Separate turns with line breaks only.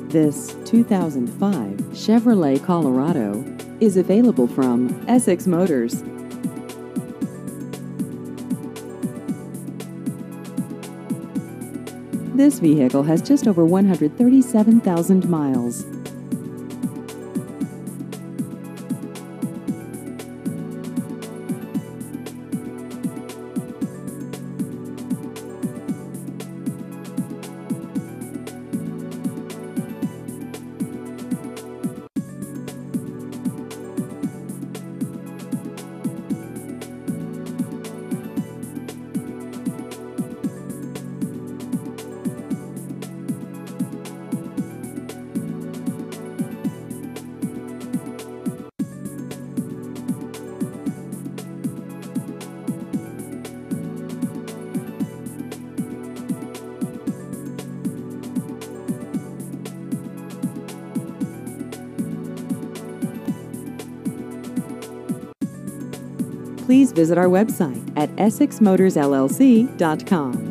This 2005 Chevrolet Colorado is available from Essex Motors. This vehicle has just over 137,000 miles. Please visit our website at EssexMotorsLLC.com.